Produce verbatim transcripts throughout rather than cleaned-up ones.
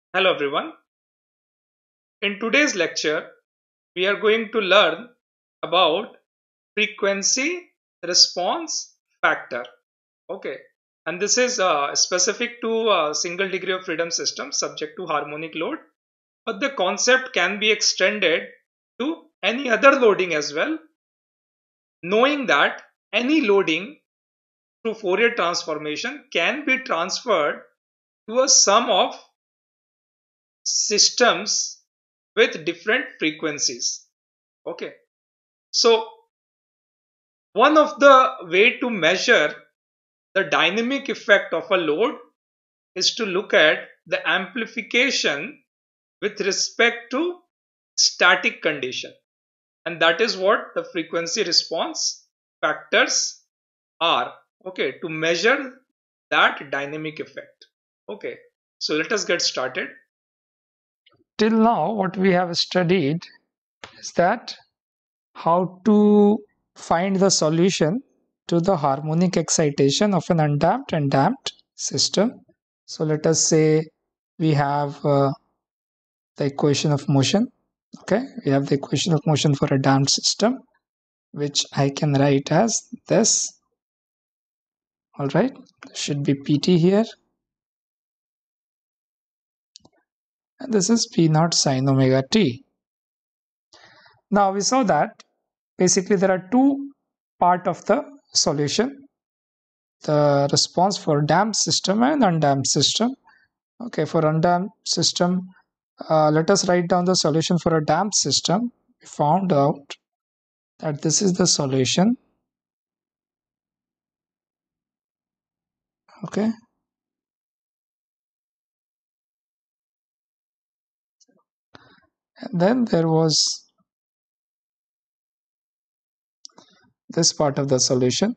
Hello everyone. In today's lecture, we are going to learn about frequency response factor. Okay. And this is uh, specific to a single degree of freedom system subject to harmonic load. But the concept can be extended to any other loading as well, knowing that any loading through Fourier transformation can be transferred to a sum of systems with different frequencies. Okay, so one of the way to measure the dynamic effect of a load is to look at the amplification with respect to static condition, and that is what the frequency response factors are. Okay, to measure that dynamic effect. Okay, so let us get started. Till now, what we have studied is that how to find the solution to the harmonic excitation of an undamped and damped system. So let us say we have uh, the equation of motion. Okay, we have the equation of motion for a damped system, which I can write as this. All right, should be P T here, and this is P naught sine omega t. Now we saw that basically there are two part of the solution, the response for damped system and undamped system. Okay, for undamped system, uh, let us write down the solution for a damped system. We found out that this is the solution. Okay, and then there was this part of the solution,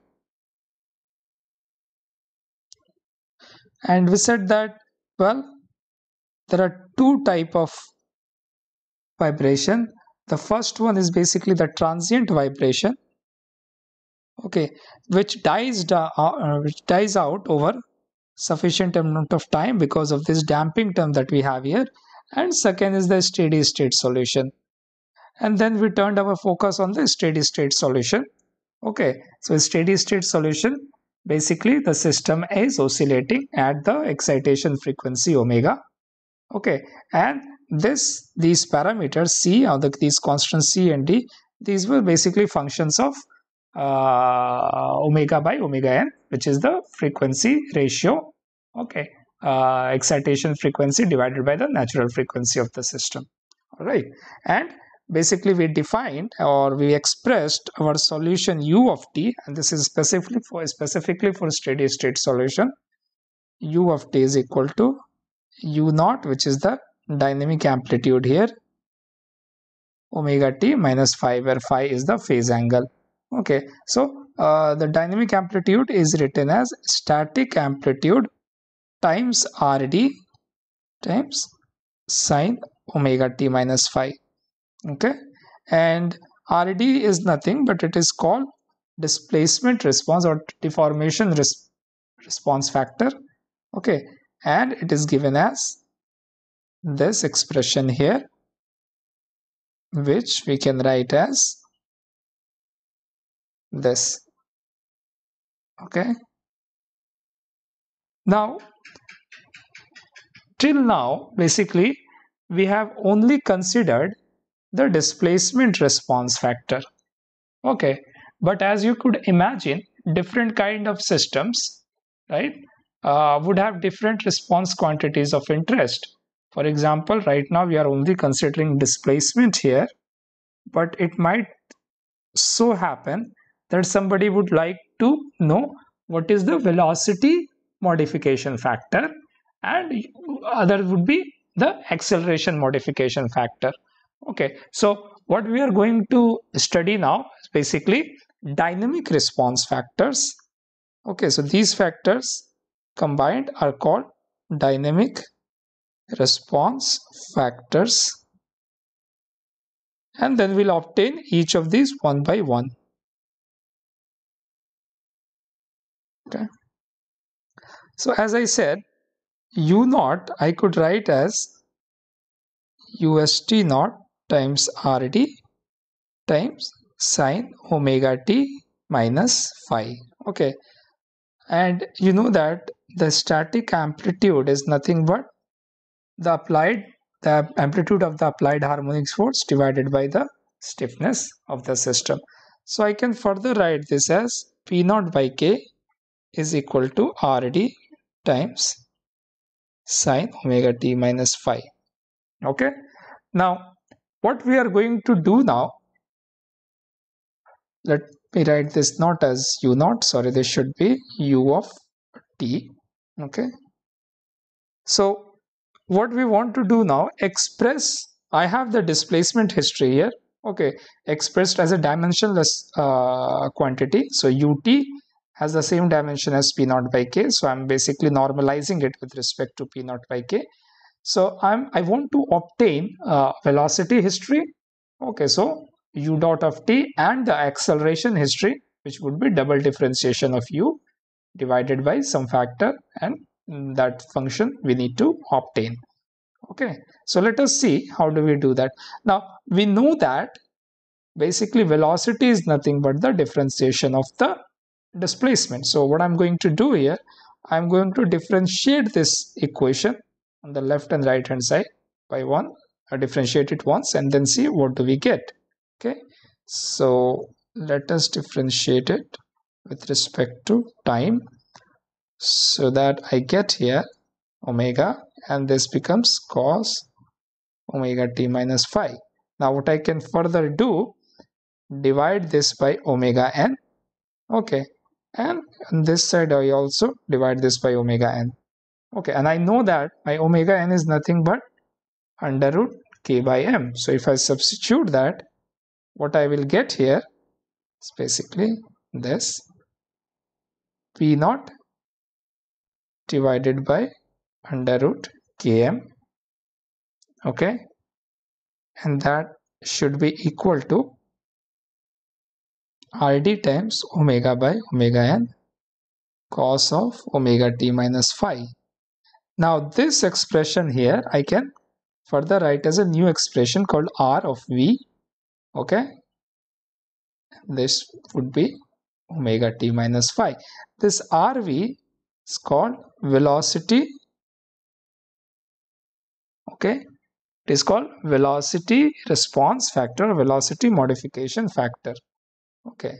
and we said that, well, there are two type of vibration. The first one is basically the transient vibration, okay, which dies da- uh, which dies out over sufficient amount of time because of this damping term that we have here. And second is the steady state solution, and then we turned our focus on the steady state solution. Okay, so steady state solution, basically the system is oscillating at the excitation frequency omega. Okay, and this these parameters c, or the, these constants c and d, these were basically functions of uh, omega by omega n, which is the frequency ratio. Okay, uh, excitation frequency divided by the natural frequency of the system. All right, and basically we defined, or we expressed our solution u of t, and this is specifically for specifically for steady state solution. U of t is equal to u naught, which is the dynamic amplitude here, omega t minus phi, where phi is the phase angle. Okay, so uh, the dynamic amplitude is written as static amplitude times rd times sine omega t minus phi. Okay, and rd is nothing but it is called displacement response or deformation res response factor. Okay, and it is given as this expression here, which we can write as this. Okay, now till now basically we have only considered the displacement response factor. Okay, but as you could imagine, different kind of systems, right, uh, would have different response quantities of interest. For example, right now we are only considering displacement here, but it might so happen that somebody would like to know what is the velocity modification factor, and other would be the acceleration modification factor. Okay, so what we are going to study now is basically dynamic response factors. Okay, so these factors combined are called dynamic response factors, and then we'll obtain each of these one by one. Okay, so as I said, u naught I could write as U S T naught times R D times sine omega t minus phi. Okay, and you know that the static amplitude is nothing but the applied the amplitude of the applied harmonic force divided by the stiffness of the system. So I can further write this as P naught by K is equal to R D times sine omega t minus phi. Okay, now what we are going to do now, let me write this not as U naught, sorry, this should be U of t. Okay, so what we want to do now, express, I have the displacement history here, okay, expressed as a dimensionless uh, quantity. So ut has the same dimension as P naught by K, so I'm basically normalizing it with respect to P naught by K. So I'm I want to obtain uh, velocity history. Okay, so u dot of t and the acceleration history, which would be double differentiation of u divided by some factor, and that function we need to obtain. Okay, so let us see how do we do that. Now we know that basically velocity is nothing but the differentiation of the displacement. So what I'm going to do here, I'm going to differentiate this equation on the left and right hand side by one. I differentiate it once and then see what do we get. Okay, so let us differentiate it with respect to time, so that I get here omega, and this becomes cos omega t minus phi. Now what I can further do, divide this by omega n. Okay, and on this side I also divide this by omega n. Okay, and I know that my omega n is nothing but under root k by m. So if I substitute that, what I will get here is basically this P naught divided by under root km. Okay, and that should be equal to Rd times omega by omega n cos of omega t minus phi. Now this expression here I can further write as a new expression called R of v. Okay, this would be omega t minus phi. This R V is called velocity. Okay, it is called velocity response factor, velocity modification factor. Okay,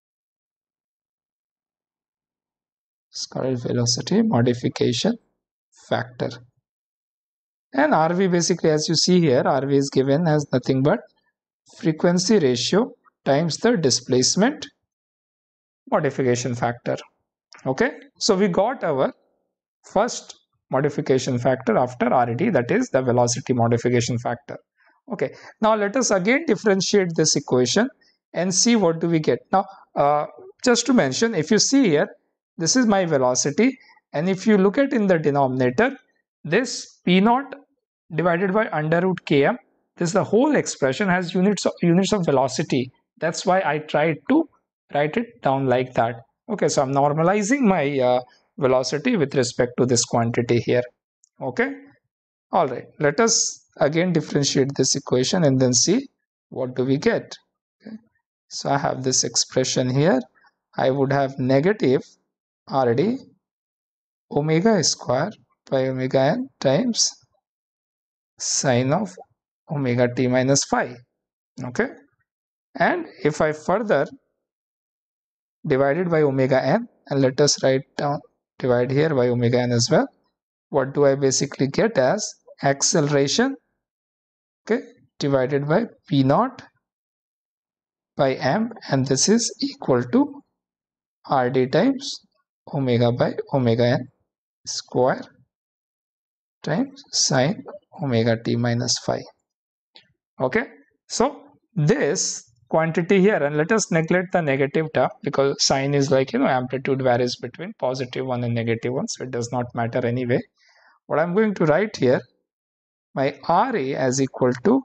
it's called velocity modification factor. And R V, basically, as you see here, R V is given as nothing but frequency ratio times the displacement modification factor. Okay, so we got our first modification factor after R D, that is the velocity modification factor. Okay, now let us again differentiate this equation and see what do we get. Now uh, just to mention, if you see here, this is my velocity, and if you look at in the denominator, this P naught divided by under root km, this the whole expression has units of, units of velocity. That's why I tried to write it down like that. Okay, so I'm normalizing my uh, velocity with respect to this quantity here. Okay, all right, let us again differentiate this equation and then see what do we get. Okay, so I have this expression here. I would have negative Rd omega square by omega n times sine of omega t minus phi. Okay, and if I further divide it by omega n, and let us write down divide here by omega n as well, what do I basically get as acceleration, okay, divided by P naught by m, and this is equal to Rd times omega by omega n square times sine omega t minus phi. Okay, so this quantity here, and let us neglect the negative term because sine is like, you know, amplitude varies between positive one and negative one, so it does not matter anyway. What I'm going to write here, my Ra as equal to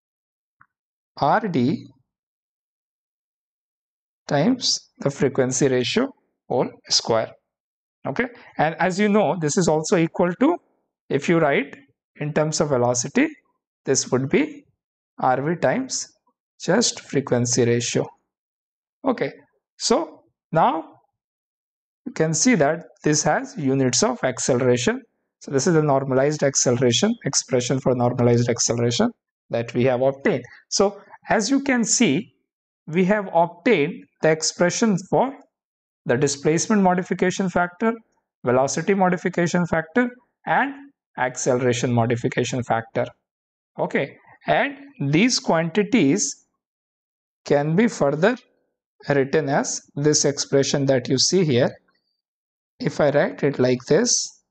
Rd times the frequency ratio whole square. Okay, and as you know, this is also equal to, if you write in terms of velocity, this would be R V times just frequency ratio. Okay, so now you can see that this has units of acceleration. So this is the normalized acceleration expression for normalized acceleration that we have obtained. So as you can see, we have obtained the expression for the displacement modification factor, velocity modification factor, and acceleration modification factor. Okay, and these quantities can be further written as this expression that you see here. If I write it like this,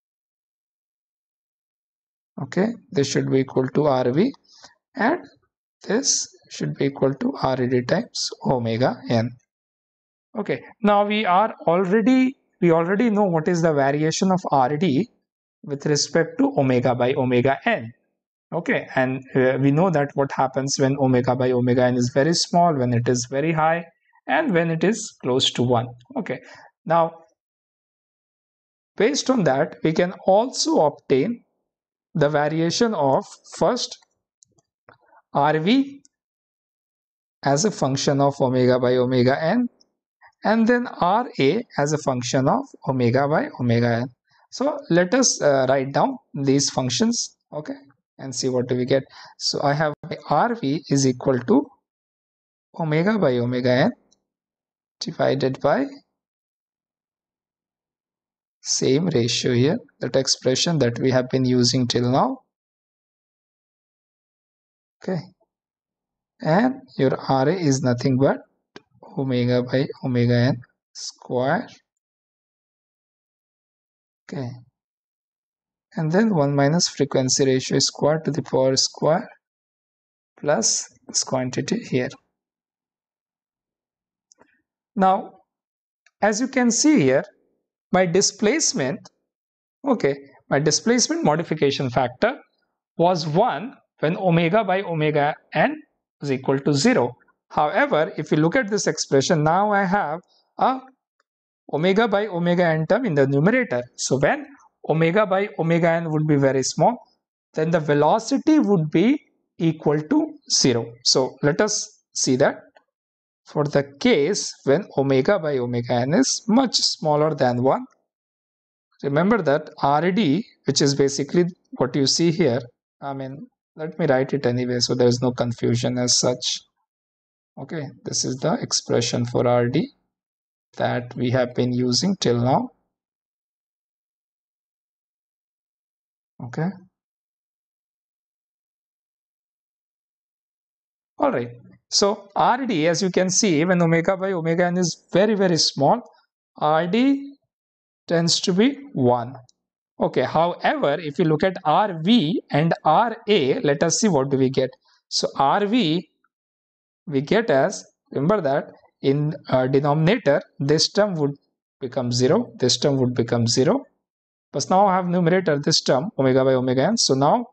okay, this should be equal to R V, and this should be equal to R E D times omega n. Okay, now we are already we already know what is the variation of R E D with respect to omega by omega n. Okay, and uh, we know that what happens when omega by omega n is very small, when it is very high, and when it is close to one. Okay, now based on that, we can also obtain the variation of first R V as a function of omega by omega n, and then R A as a function of omega by omega n. So let us uh, write down these functions, okay, and see what do we get. So I have R V is equal to omega by omega n divided by same ratio here, that expression that we have been using till now. Okay, and your R A is nothing but omega by omega n square. Okay, and then one minus frequency ratio square to the power square plus this quantity here. Now, as you can see here, my displacement, okay, my displacement modification factor was one when omega by omega n is equal to zero. However, if you look at this expression, now I have a omega by omega n term in the numerator. So when omega by omega n would be very small, then the velocity would be equal to zero. So let us see that for the case when omega by omega n is much smaller than one. Remember that R E D, which is basically what you see here, I mean, let me write it anyway so there is no confusion as such. Okay, this is the expression for R D that we have been using till now. Okay. All right. So R D, as you can see, when omega by omega n is very, very small, R D tends to be one. Okay. However, if you look at R V and R A, let us see what do we get. So R V, we get as, remember that in uh, denominator, this term would become zero, this term would become zero. But now I have numerator, this term, omega by omega n. So now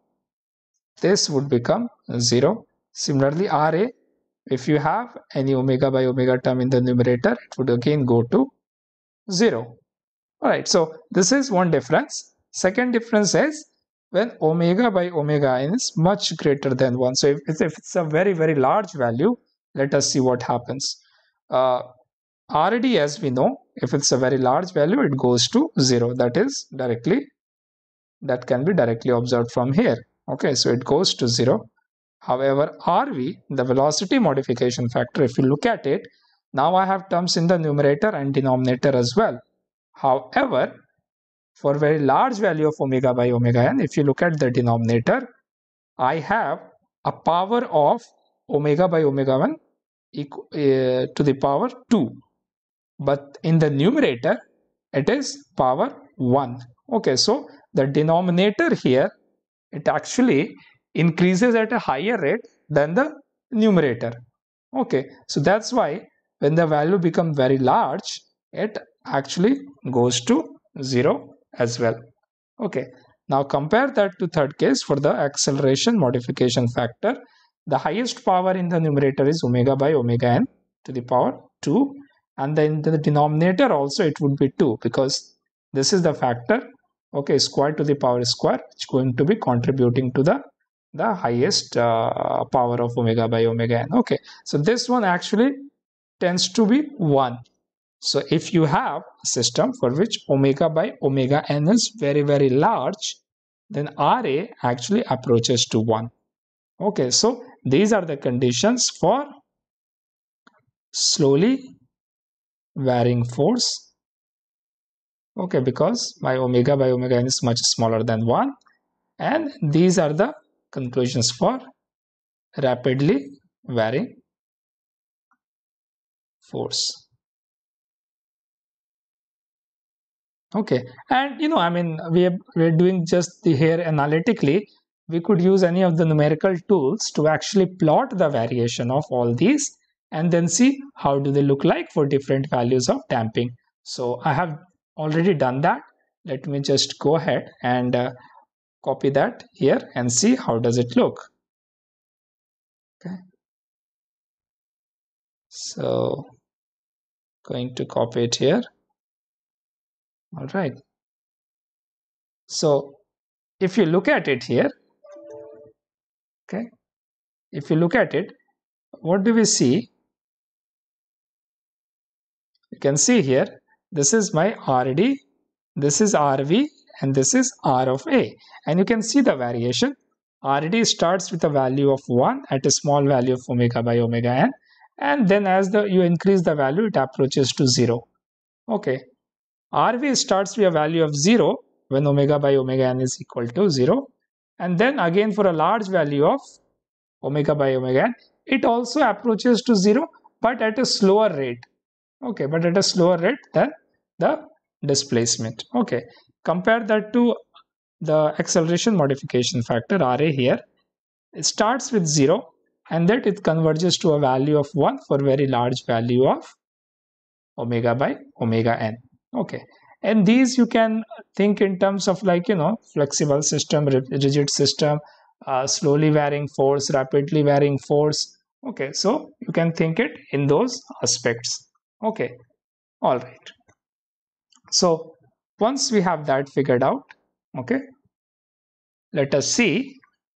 this would become zero. Similarly, R A, if you have any omega by omega term in the numerator, it would again go to zero. All right, so this is one difference. Second difference is when omega by omega n is much greater than one. So if it's, if it's a very, very large value, let us see what happens. Uh, R D, as we know, if it's a very large value, it goes to zero. That is directly, that can be directly observed from here. Okay, so it goes to zero. However, R V, the velocity modification factor, if you look at it, now I have terms in the numerator and denominator as well. However, for very large value of omega by omega n, if you look at the denominator, I have a power of omega by omega one equal, uh, to the power two. But in the numerator, it is power one. Okay, so the denominator here, it actually increases at a higher rate than the numerator. Okay, so that's why when the value becomes very large, it actually goes to zero as well. Okay, now compare that to third case for the acceleration modification factor. The highest power in the numerator is omega by omega n to the power two, and then the denominator also it would be two, because this is the factor, okay, square to the power square, which is going to be contributing to the the highest uh, power of omega by omega n. Okay, so this one actually tends to be one. So if you have a system for which omega by omega n is very, very large, then R A actually approaches to one. Okay, so these are the conditions for slowly varying force. Okay, because my omega by omega n is much smaller than one. And these are the conclusions for rapidly varying force. Okay, and you know, I mean, we are, we're doing just the here analytically. We could use any of the numerical tools to actually plot the variation of all these and then see how do they look like for different values of damping. So I have already done that. Let me just go ahead and uh, copy that here and see how does it look. Okay, so going to copy it here. All right. So if you look at it here, okay, if you look at it, what do we see? You can see here, this is my R D, this is R V, and this is R of A. And you can see the variation. R D starts with a value of one at a small value of omega by omega n. And then as the you increase the value, it approaches to zero. Okay. R V starts with a value of zero when omega by omega n is equal to zero. And then again for a large value of omega by omega n, it also approaches to zero, but at a slower rate. Okay, but at a slower rate than the displacement. Okay, compare that to the acceleration modification factor R A here. It starts with zero and that it converges to a value of one for very large value of omega by omega n. Okay, and these you can think in terms of like, you know, flexible system, rigid system, uh, slowly varying force, rapidly varying force. Okay, so you can think it in those aspects. Okay, all right. So once we have that figured out, okay, let us see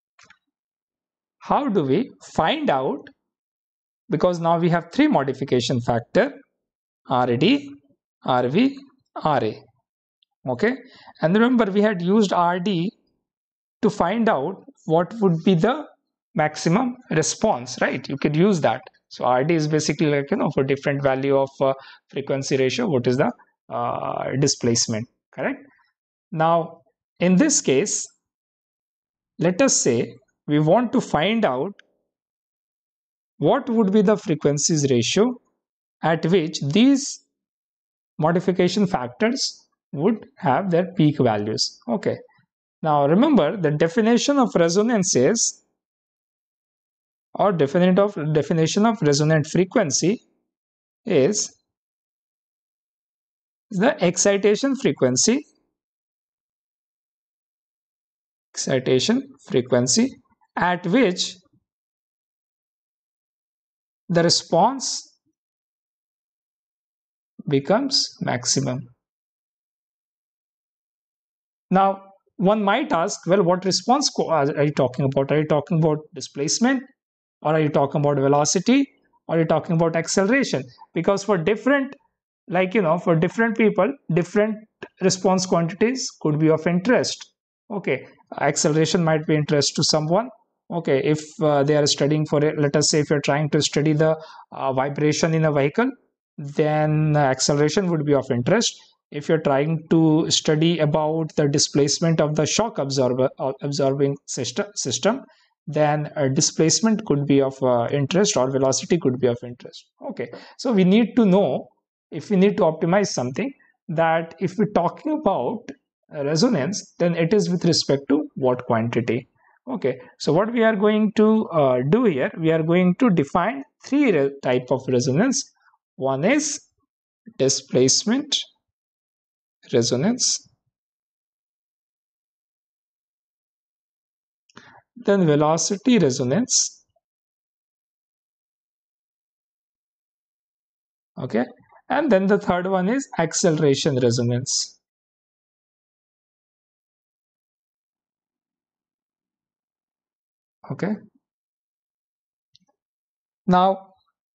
how do we find out, because now we have three modification factor, R D, R V, R A. Okay, and remember we had used R D to find out what would be the maximum response, right? You could use that. So R D is basically like, you know, for different value of uh, frequency ratio, what is the uh, displacement, correct? Now, in this case, let us say we want to find out what would be the frequencies ratio at which these modification factors would have their peak values. Okay. Now remember the definition of resonance is, or definition of definition of resonant frequency is the excitation frequency excitation frequency at which the response becomes maximum. Now one might ask, well, what response are you talking about? Are you talking about displacement, or are you talking about velocity, or are you talking about acceleration? Because for different, like, you know, for different people, different response quantities could be of interest. Okay, acceleration might be interest to someone. Okay, if uh, they are studying for it, let us say if you're trying to study the uh, vibration in a vehicle, then uh, acceleration would be of interest. If you're trying to study about the displacement of the shock absorber uh, absorbing system system, then a displacement could be of uh, interest, or velocity could be of interest. Okay, so we need to know, if we need to optimize something, that if we're talking about resonance, then it is with respect to what quantity. Okay, so what we are going to uh, do here, we are going to define three type of resonance. One is displacement resonance, then velocity resonance, okay, and then the third one is acceleration resonance. Okay. Now,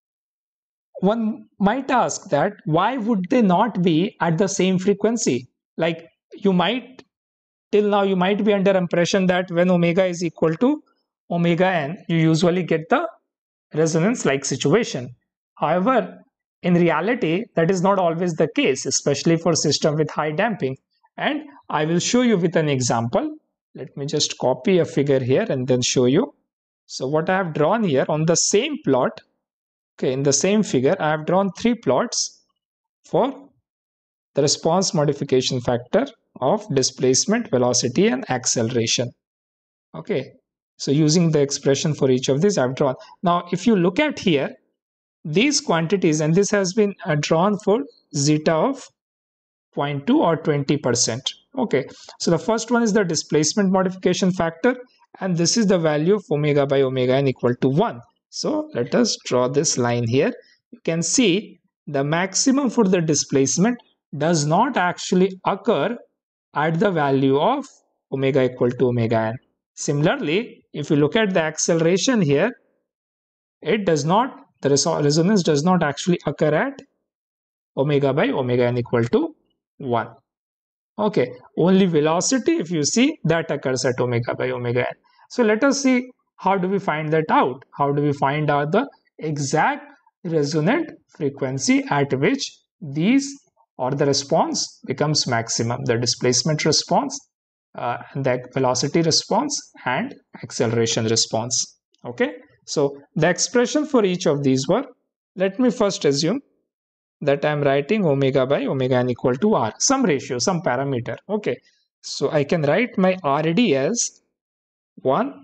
one might ask that why would they not be at the same frequency? Like you might, till now, you might be under impression that when omega is equal to omega n, you usually get the resonance like situation. However, in reality, that is not always the case, especially for system with high damping. And I will show you with an example. Let me just copy a figure here and then show you. So what I have drawn here on the same plot, okay, in the same figure, I have drawn three plots for the response modification factor of displacement, velocity, and acceleration. Okay, so using the expression for each of these I've drawn. Now, if you look at here, these quantities, and this has been uh, drawn for zeta of zero point two or twenty percent. Okay, so the first one is the displacement modification factor, and this is the value of omega by omega n equal to one. So let us draw this line here. You can see the maximum for the displacement does not actually occur at the value of omega equal to omega n. Similarly, if you look at the acceleration here, it does not, the resonance does not actually occur at omega by omega n equal to one. Okay, only velocity, if you see, that occurs at omega by omega n. So let us see how do we find that out. How do we find out the exact resonant frequency at which these or the response becomes maximum, the displacement response, uh, the velocity response, and acceleration response. Okay, so the expression for each of these were, let me first assume that I am writing omega by omega n equal to r, some ratio, some parameter. Okay, so I can write my R D as one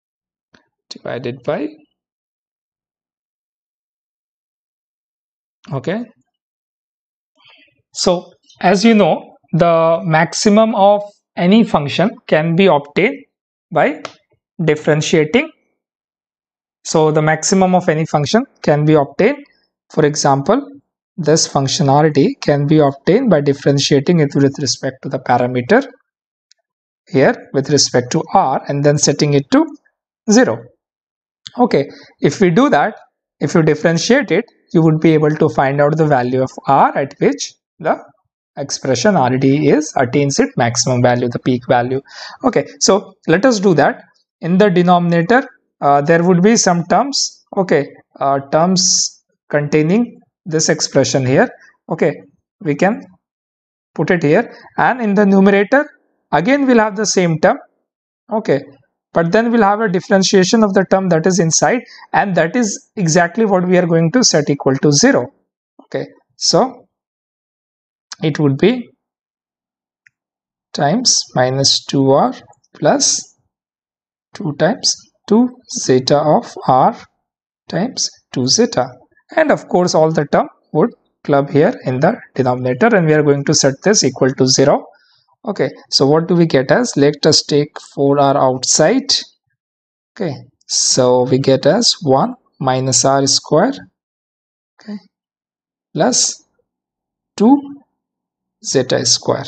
divided by, okay. So as you know, the maximum of any function can be obtained by differentiating. So the maximum of any function can be obtained. For example, this functionality can be obtained by differentiating it with respect to the parameter here with respect to r and then setting it to zero. Okay, if we do that, if you differentiate it, you would be able to find out the value of r at which the expression R D is attains its maximum value, the peak value. Okay, so let us do that. In the denominator, uh, there would be some terms, okay, uh, terms containing this expression here. Okay, we can put it here, and in the numerator, again we'll have the same term. Okay, but then we'll have a differentiation of the term that is inside, and that is exactly what we are going to set equal to zero. Okay, so it would be times minus two r plus two times two zeta of r times two zeta, and of course all the term would club here in the denominator, and we are going to set this equal to zero. Okay, so what do we get as, let us take four r outside. Okay, so we get as one minus r square, okay, plus two zeta square.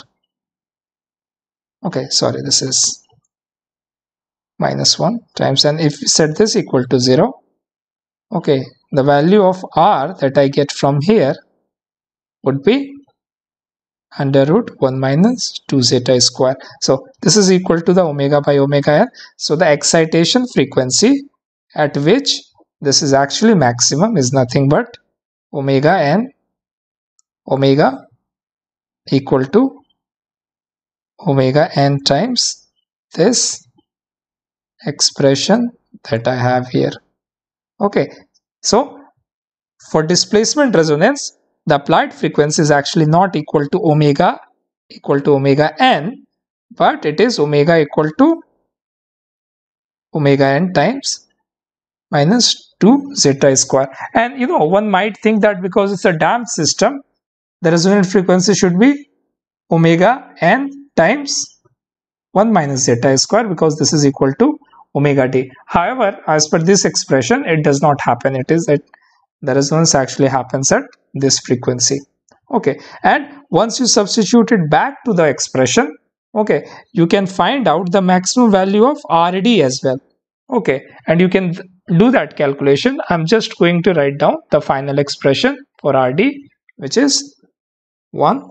Okay, sorry, this is minus one times, and if we set this equal to zero, okay, the value of r that I get from here would be under root one minus two zeta square. So this is equal to the omega by omega n. So the excitation frequency at which this is actually maximum is nothing but omega n, omega equal to omega n times this expression that I have here. Okay, so for displacement resonance, the applied frequency is actually not equal to omega equal to omega n, but it is omega equal to omega n times minus two zeta square. And you know, one might think that because it's a damped system, the resonant frequency should be omega n times one minus zeta square, because this is equal to omega d. However, as per this expression, it does not happen. It is that the resonance actually happens at this frequency. Okay, and once you substitute it back to the expression, okay, you can find out the maximum value of R D as well. Okay, and you can do that calculation. I'm just going to write down the final expression for R D, which is one,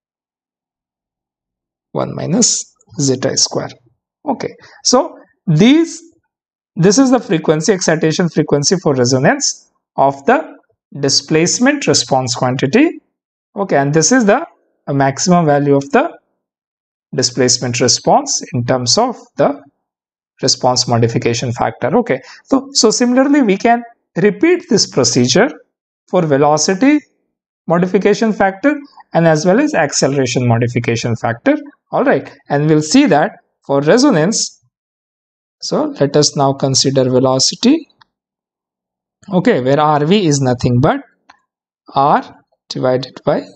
one minus zeta square. Okay, so these this is the frequency, excitation frequency for resonance of the displacement response quantity. Okay, and this is the maximum value of the displacement response in terms of the response modification factor. Okay, so so similarly we can repeat this procedure for velocity modification factor and as well as acceleration modification factor. All right, and we'll see that for resonance. So let us now consider velocity. Okay, where R V is nothing but R divided by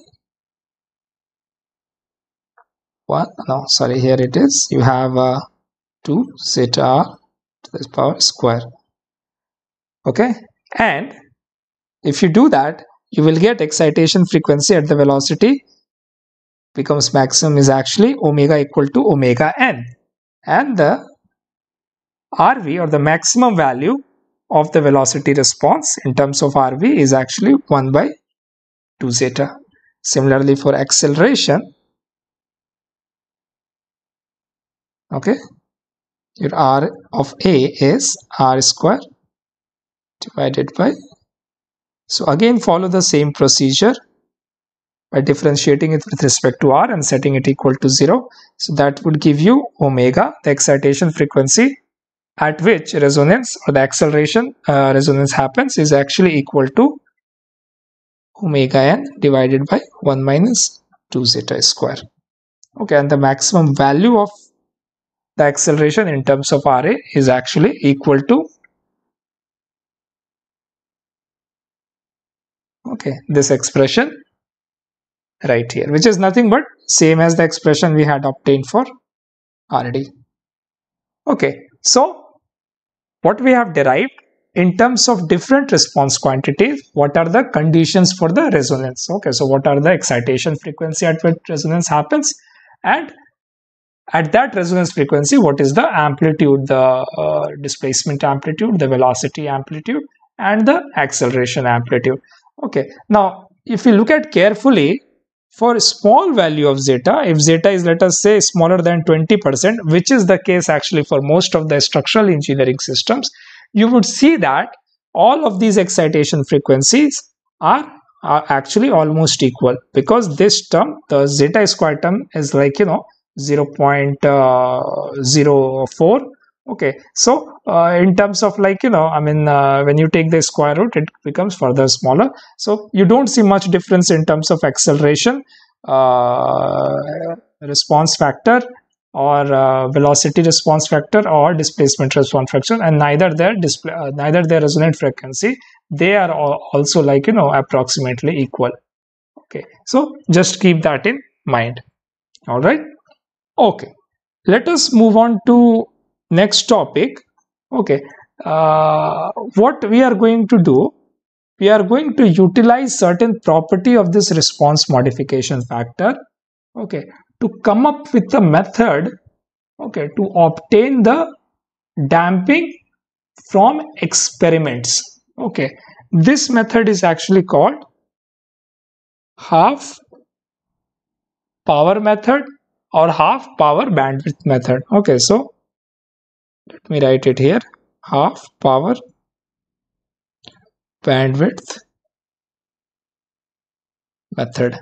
one. No, sorry, here it is. You have uh, two zeta R to the power square. Okay, and if you do that, you will get excitation frequency at the velocity becomes maximum is actually omega equal to omega n, and the R V, or the maximum value of the velocity response in terms of R V, is actually one by two zeta. Similarly for acceleration, okay, your R of A is R square divided by, so again follow the same procedure by differentiating it with respect to R and setting it equal to zero. So that would give you omega, the excitation frequency at which resonance or the acceleration uh, resonance happens, is actually equal to omega n divided by one minus two zeta square. Okay, and the maximum value of the acceleration in terms of R A is actually equal to, okay, this expression right here, which is nothing but same as the expression we had obtained for R D. Okay, so what we have derived in terms of different response quantities, what are the conditions for the resonance? Okay, so what are the excitation frequency at which resonance happens, and at that resonance frequency, what is the amplitude, the uh, displacement amplitude, the velocity amplitude, and the acceleration amplitude. Okay, now if you look at carefully, for a small value of zeta, if zeta is, let us say, smaller than twenty percent, which is the case actually for most of the structural engineering systems, you would see that all of these excitation frequencies are, are actually almost equal, because this term, the zeta square term, is like, you know, zero point zero four. Okay, so uh, in terms of, like, you know, I mean, uh, when you take the square root, it becomes further smaller. So you don't see much difference in terms of acceleration uh, response factor, or uh, velocity response factor, or displacement response factor, and neither their display uh, neither their resonant frequency, they are also, like, you know, approximately equal. Okay, so just keep that in mind. All right. Okay, let us move on to next topic. Okay, uh, what we are going to do, we are going to utilize certain property of this response modification factor, okay, to come up with a method, okay, to obtain the damping from experiments. Okay, this method is actually called half power method or half power bandwidth method. Okay, so let me write it here, half power bandwidth method.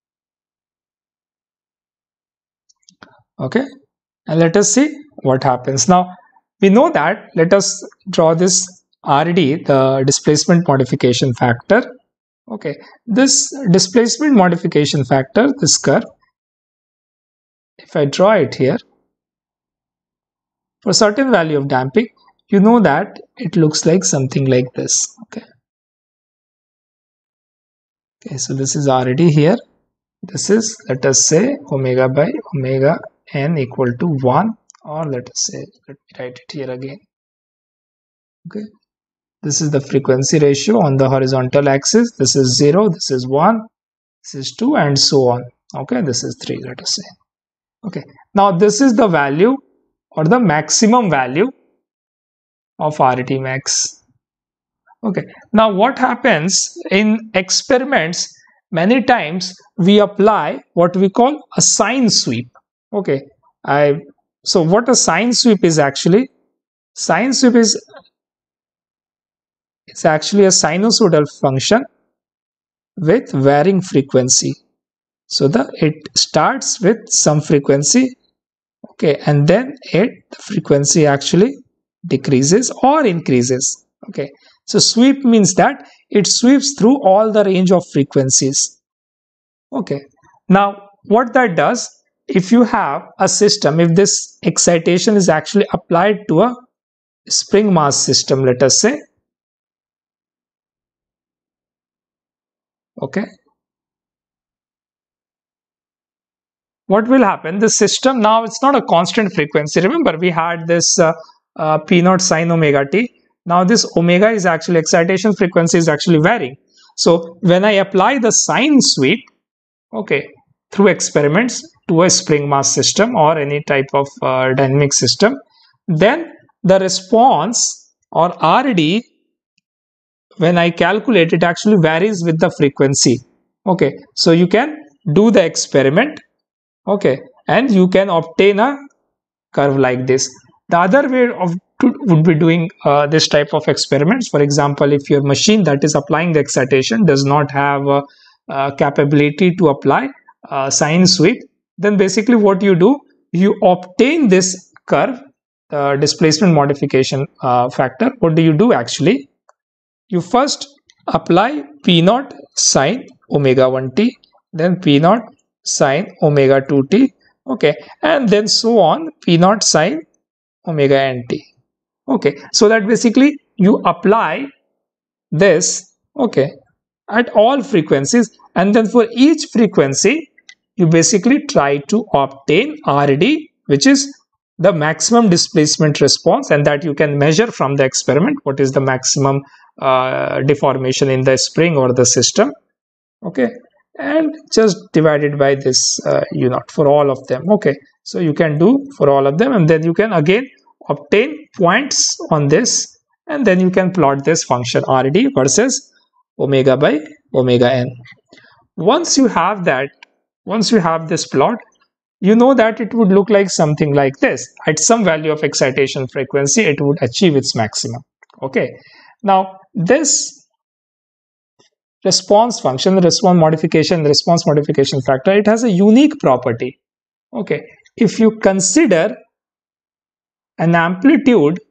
Okay, and let us see what happens. Now we know that, let us draw this R D, the displacement modification factor. Okay, this displacement modification factor, this curve, if I draw it here for certain value of damping, you know that it looks like something like this. Okay, okay, so this is already here. This is, let us say, omega by omega n equal to one, or let us say, let me write it here again. Okay, this is the frequency ratio on the horizontal axis. This is zero, this is one, this is two, and so on. Okay, this is three, let us say. Okay, now this is the value or the maximum value of R D max. Okay, now what happens in experiments, many times we apply what we call a sine sweep. Okay, I so what a sine sweep is actually, sine sweep is it's actually a sinusoidal function with varying frequency. So the it starts with some frequency, okay, and then it the frequency actually decreases or increases. Okay, so sweep means that it sweeps through all the range of frequencies. Okay, now what that does, if you have a system, if this excitation is actually applied to a spring mass system, let us say, okay, what will happen, the system now, it's not a constant frequency. Remember we had this uh, uh, p naught sine omega t. Now this omega is actually, excitation frequency is actually varying. So when I apply the sine sweep, okay, through experiments to a spring mass system or any type of uh, dynamic system, then the response or R D, when I calculate, it actually varies with the frequency. Okay, so you can do the experiment, okay, and you can obtain a curve like this. The other way of to, would be doing uh, this type of experiments. For example, if your machine that is applying the excitation does not have a, a capability to apply uh, sine sweep, then basically what you do, you obtain this curve, uh, displacement modification uh, factor. What do you do actually? You first apply p naught sine omega one t, then p naught sine omega two t, okay, and then so on, p naught sine omega nt. Okay, so that basically you apply this, okay, at all frequencies, and then for each frequency you basically try to obtain R D, which is the maximum displacement response, and that you can measure from the experiment what is the maximum uh, deformation in the spring or the system, okay, and just divided by this uh, u naught for all of them. Okay, so you can do for all of them, and then you can again obtain points on this, and then you can plot this function R D versus omega by omega n. Once you have that, once you have this plot, you know that it would look like something like this. At some value of excitation frequency, it would achieve its maximum. Okay, now this response function, the response modification, the response modification factor, it has a unique property. Okay, if you consider an amplitude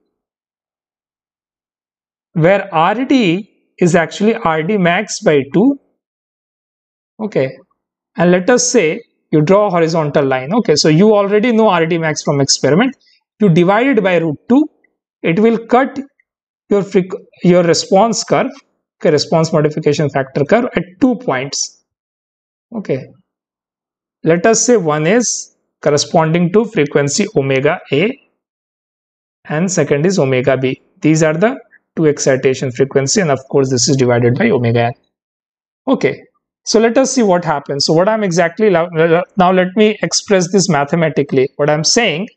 where R D is actually R D max by two, okay, and let us say you draw a horizontal line. Okay, so you already know R D max from experiment. You divide it by root two, it will cut your your response curve, okay, response modification factor curve at two points. Okay, let us say one is corresponding to frequency omega A and second is omega B. These are the two excitation frequency, and of course this is divided by omega n. Okay, so let us see what happens. So what I'm exactly, now let me express this mathematically. What I'm saying,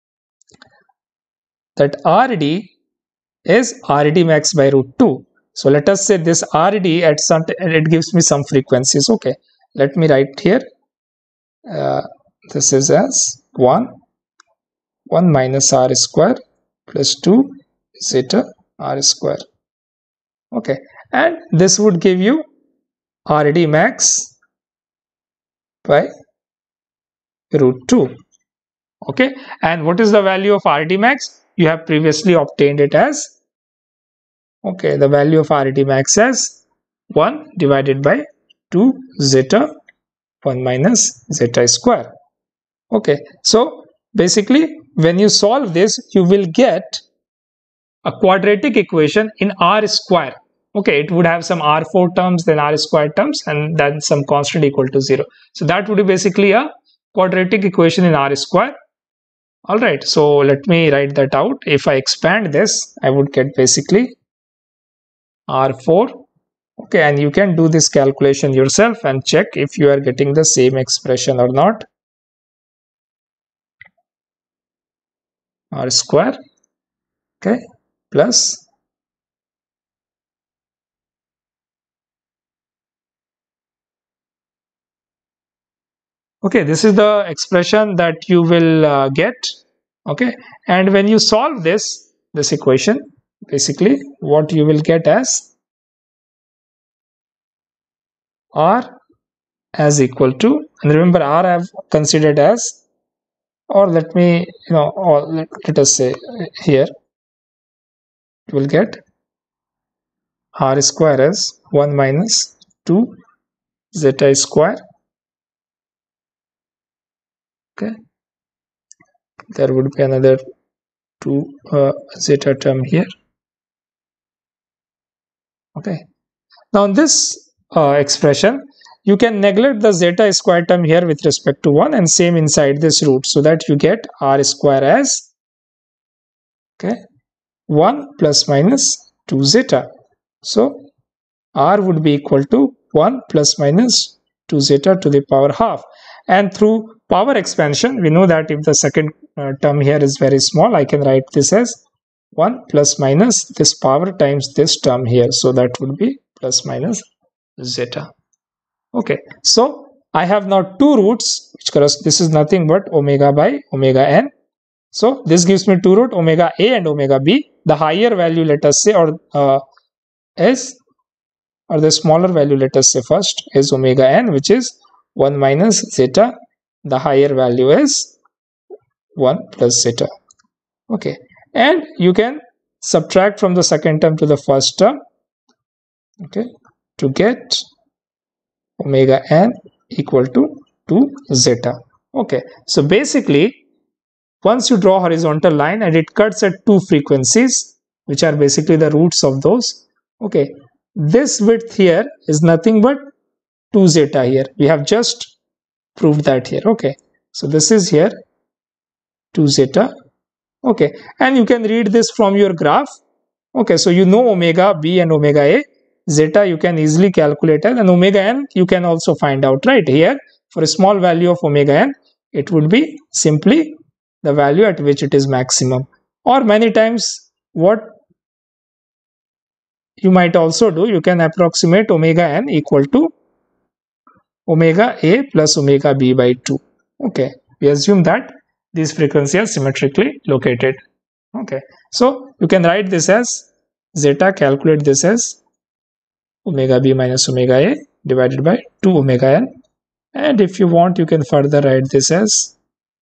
that R D is R D max by root two. So let us say this R D at some, it gives me some frequencies. Okay, let me write here, uh, this is as one, one minus r square plus two zeta r square. Okay, and this would give you R D max by root two. Okay, and what is the value of R D max? You have previously obtained it as, okay, the value of R D max as one divided by two zeta one minus zeta square. Okay, so basically when you solve this, you will get a quadratic equation in R square. Okay, it would have some R four terms, then R square terms, and then some constant equal to zero. So that would be basically a quadratic equation in R square. All right, so let me write that out. If I expand this, I would get basically R four. Okay, and you can do this calculation yourself and check if you are getting the same expression or not. R square. Okay, plus okay, this is the expression that you will uh, get. Okay, and when you solve this this equation, basically what you will get as R as equal to, and remember R I have considered as, or let me you know or let, let us say here you will get R square as one minus two zeta square. Okay, there would be another two uh, zeta term here. Okay, now in this uh, expression you can neglect the zeta square term here with respect to one, and same inside this root, so that you get R square as okay one plus minus two zeta. So R would be equal to one plus minus two zeta to the power half, and through power expansion we know that if the second uh, term here is very small, I can write this as one plus minus this power times this term here, so that would be plus minus zeta. Okay, so I have now two roots which correspond, this is nothing but omega by omega n. So this gives me two root omega a and omega b. The higher value, let us say, or uh, is or the smaller value, let us say first, is omega n, which is one minus zeta. The higher value is one plus zeta. Okay, and you can subtract from the second term to the first term, okay, to get omega n equal to two zeta. Okay, so basically once you draw a horizontal line and it cuts at two frequencies, which are basically the roots of those, okay, this width here is nothing but two zeta here. We have just proved that here. Okay, so this is here two zeta. Okay, and you can read this from your graph. Okay, so you know omega b and omega a. Zeta you can easily calculate it, and omega n you can also find out, right? Here for a small value of omega n, it would be simply the value at which it is maximum. Or many times what you might also do, you can approximate omega n equal to omega a plus omega b by two. Okay, we assume that these frequencies are symmetrically located. Okay, so you can write this as zeta, calculate this as omega b minus omega a divided by two omega n, and if you want you can further write this as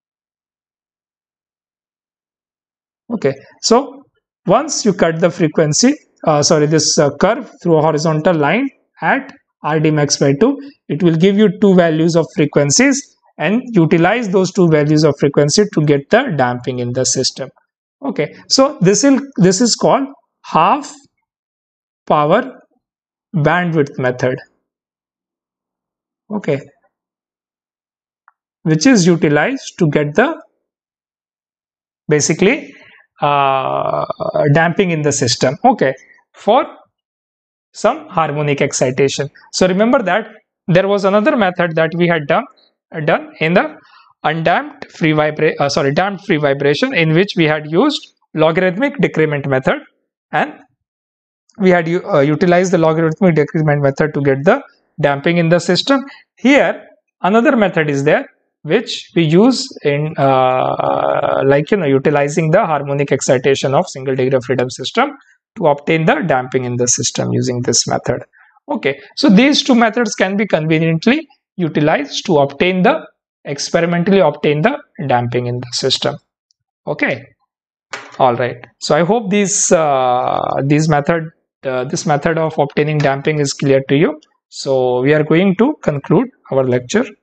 okay. So once you cut the frequency uh, sorry this uh, curve through a horizontal line at R D max by two, it will give you two values of frequencies, and utilize those two values of frequency to get the damping in the system. Okay, so this will this is called half power bandwidth method. Okay, which is utilized to get the basically uh, damping in the system. Okay, for some harmonic excitation. So remember that there was another method that we had done done in the undamped free vibration uh, sorry damped free vibration, in which we had used logarithmic decrement method, and we had uh, utilized the logarithmic decrement method to get the damping in the system. Here another method is there which we use in uh, like you know utilizing the harmonic excitation of single degree of freedom system to obtain the damping in the system using this method. Okay, so these two methods can be conveniently utilized to obtain the experimentally obtain the damping in the system. Okay, all right, so I hope these uh, these method uh, this method of obtaining damping is clear to you. So we are going to conclude our lecture